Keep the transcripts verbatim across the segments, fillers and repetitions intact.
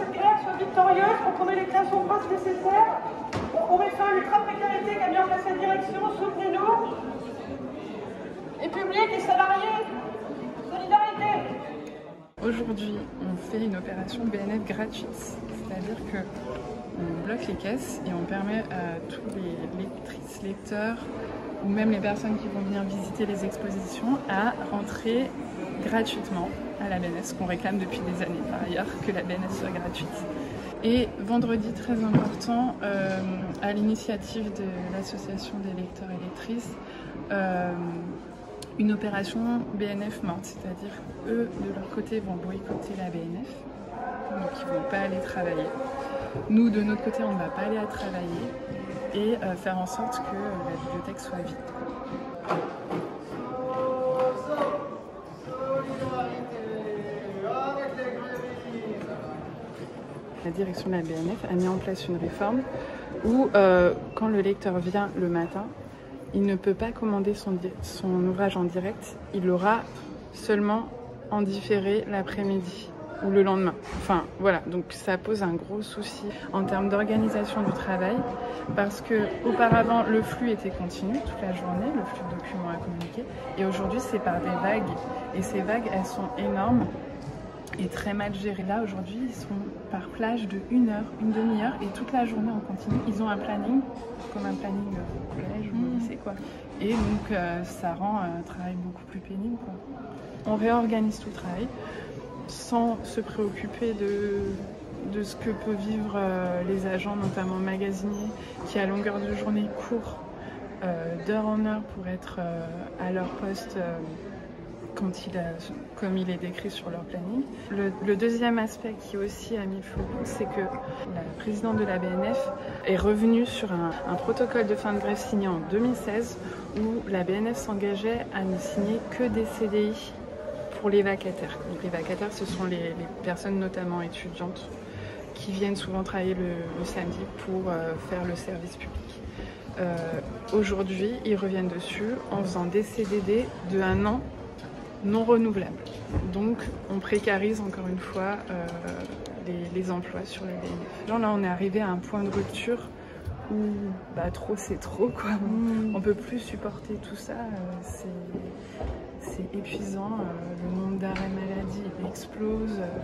cette grève soit victorieuse pour trouver les créations de postes nécessaires. On met fin à l'ultra-précarité qu'a mis en place la direction, soutenez-nous. Et public et salariés, solidarité. Aujourd'hui, on fait une opération B N F gratuite, c'est-à-dire que on bloque les caisses et on permet à tous les lectrices, lecteurs ou même les personnes qui vont venir visiter les expositions à rentrer gratuitement à la B N F, ce qu'on réclame depuis des années par ailleurs, que la B N F soit gratuite. Et vendredi, très important, euh, à l'initiative de l'association des lecteurs et lectrices, euh, une opération B N F morte, c'est-à-dire eux, de leur côté, vont boycotter la B N F, donc ils ne vont pas aller travailler. Nous, de notre côté, on ne va pas aller à travailler et euh, faire en sorte que euh, la bibliothèque soit vide. La direction de la B N F a mis en place une réforme où, euh, quand le lecteur vient le matin, il ne peut pas commander son, son ouvrage en direct, il l'aura seulement en différé l'après-midi ou le lendemain. Enfin voilà, donc ça pose un gros souci en termes d'organisation du travail parce que auparavant le flux était continu toute la journée, le flux de documents à communiquer, et aujourd'hui c'est par des vagues et ces vagues elles sont énormes et très mal gérées. Là aujourd'hui ils sont par plage de une heure, une demi-heure et toute la journée en continu. Ils ont un planning comme un planning au collège ou au lycée quoi. Et donc euh, ça rend un travail beaucoup plus pénible quoi. On réorganise tout le travail sans se préoccuper de, de ce que peuvent vivre euh, les agents, notamment magasiniers, qui à longueur de journée courent euh, d'heure en heure pour être euh, à leur poste euh, quand il a, comme il est décrit sur leur planning. Le, le deuxième aspect qui aussi a mis le focus, c'est que la présidente de la B N F est revenue sur un, un protocole de fin de grève signé en deux mille seize où la B N F s'engageait à ne signer que des C D I pour les vacataires. Donc les vacataires, ce sont les, les personnes notamment étudiantes qui viennent souvent travailler le, le samedi pour euh, faire le service public. Euh, Aujourd'hui, ils reviennent dessus en faisant des C D D de un an non renouvelables. Donc on précarise encore une fois euh, les, les emplois sur la B N F. Genre là, on est arrivé à un point de rupture où bah, trop c'est trop quoi. Mmh. On peut plus supporter tout ça. Euh, c'est épuisant. Euh, le nombre d'arrêts maladie explose. Euh,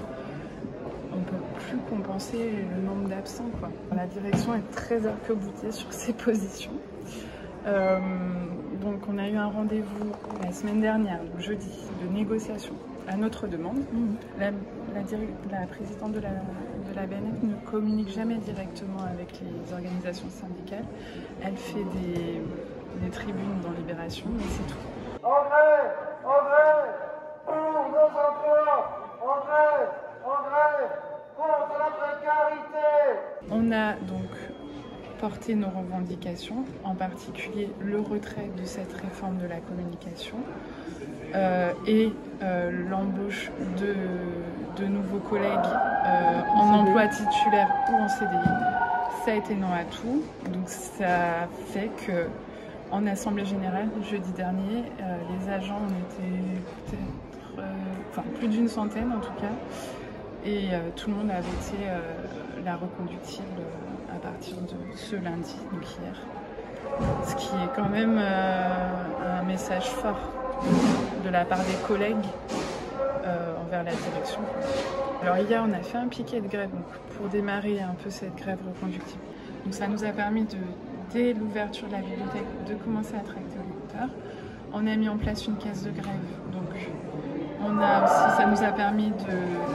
on ne peut plus compenser le nombre d'absents quoi. La direction est très arc-boutée sur ses positions. Euh, donc on a eu un rendez-vous la semaine dernière, donc jeudi, de négociation à notre demande. Mmh. La, la, la présidente de la, de la B N F ne communique jamais directement avec les organisations syndicales. Elle fait des, des tribunes dans Libération, mais c'est tout. En grève, en grève, pour nos emplois, en grève, en grève, contre la précarité. On a donc porter nos revendications, en particulier le retrait de cette réforme de la communication euh, et euh, l'embauche de, de nouveaux collègues euh, en emploi titulaire ou en C D I. Ça a été non à tout, donc ça fait que en assemblée générale jeudi dernier, euh, les agents ont été peut-être, euh, enfin plus d'une centaine en tout cas, et euh, tout le monde a voté euh, la reconductible à partir de ce lundi, donc hier. Ce qui est quand même euh, un message fort de la part des collègues euh, envers la direction. Alors hier, on a fait un piquet de grève donc, pour démarrer un peu cette grève reconductible. Donc ça nous a permis, de, dès l'ouverture de la bibliothèque, de commencer à tracter les lecteurs. On a mis en place une caisse de grève. Donc on a aussi, ça nous a permis de,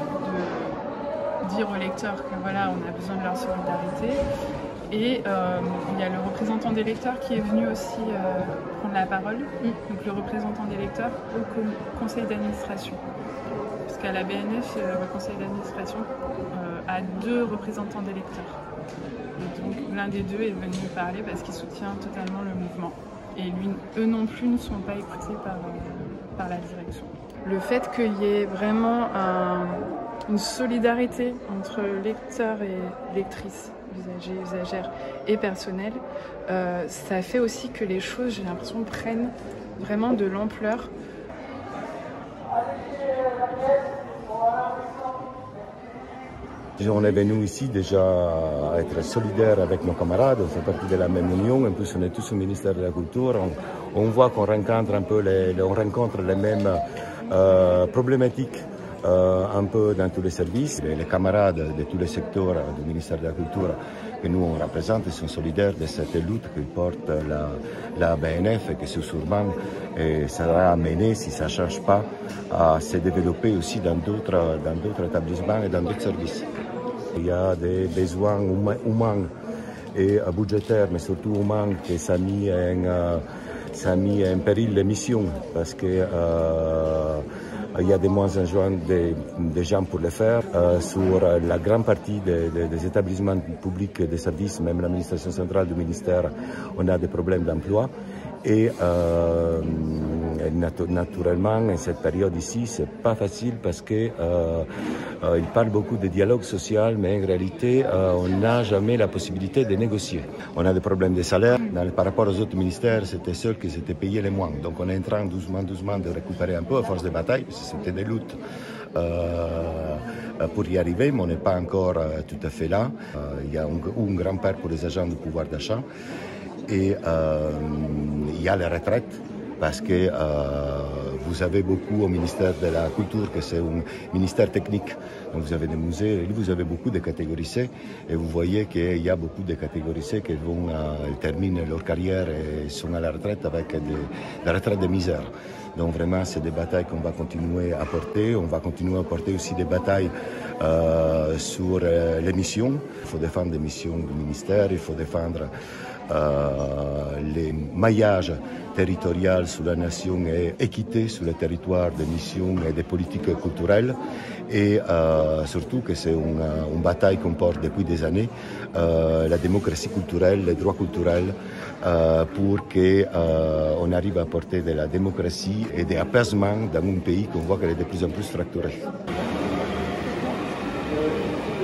de dire aux lecteurs que voilà, on a besoin de leur solidarité. Et euh, il y a le représentant des lecteurs qui est venu aussi euh, prendre la parole, donc le représentant des lecteurs au conseil d'administration. Parce qu'à la B N F, le conseil d'administration euh, a deux représentants des lecteurs. Et donc l'un des deux est venu parler parce qu'il soutient totalement le mouvement. Et lui, eux non plus ne sont pas écoutés par, euh, par la direction. Le fait qu'il y ait vraiment un, une solidarité entre lecteurs et lectrices, usagers, usagères et personnel, euh, ça fait aussi que les choses, j'ai l'impression, prennent vraiment de l'ampleur. On est venu ici déjà à être solidaires avec nos camarades, on fait partie de la même union, en plus on est tous au ministère de la Culture, on, on voit qu'on rencontre un peu les, on rencontre les mêmes euh, problématiques euh, un peu dans tous les services. Les, les camarades de tous les secteurs du ministère de la Culture que nous on représente sont solidaires de cette lutte que porte la, la B N F et que sûrement et sera amené, si ça ne change pas, à se développer aussi dans d'autres dans d'autres établissements et dans d'autres services. Il y a des besoins humains et budgétaires, mais surtout humains, que ça a mis en, ça a mis en péril les missions parce que euh, il y a de moins en moins de, de gens pour le faire. Euh, sur la grande partie des, des, des établissements publics et des services, même l'administration centrale du ministère, on a des problèmes d'emploi. Et euh, naturellement, en cette période ici, c'est pas facile parce que euh, euh, il parle beaucoup de dialogue social, mais en réalité, euh, on n'a jamais la possibilité de négocier. On a des problèmes de salaire. Dans, par rapport aux autres ministères, c'était ceux qui s'étaient payés les moins. Donc on est en train doucement, doucement de récupérer un peu à force de bataille, parce que c'était des luttes euh, pour y arriver, mais on n'est pas encore euh, tout à fait là. Euh, il y a un, un grand père pour les agents de pouvoir d'achat. Et euh, il y a les retraites, parce que euh, vous avez beaucoup au ministère de la Culture, que c'est un ministère technique. Donc vous avez des musées, et vous avez beaucoup de catégories C, et vous voyez qu'il y a beaucoup de catégories C qui vont euh, terminer leur carrière et sont à la retraite avec des, des retraites de misère. Donc vraiment, c'est des batailles qu'on va continuer à porter. On va continuer à porter aussi des batailles euh, sur euh, les missions. Il faut défendre les missions du ministère, il faut défendre euh, les maillages territoriaux sur la nation et équité sur le territoire des missions et des politiques culturelles. Et euh, surtout que c'est une, une bataille qu'on porte depuis des années, euh, la démocratie culturelle, les droits culturels, euh, pour qu'on euh, arrive à apporter de la démocratie et de l'apaisement dans un pays qu'on voit qu'elle est de plus en plus fracturée.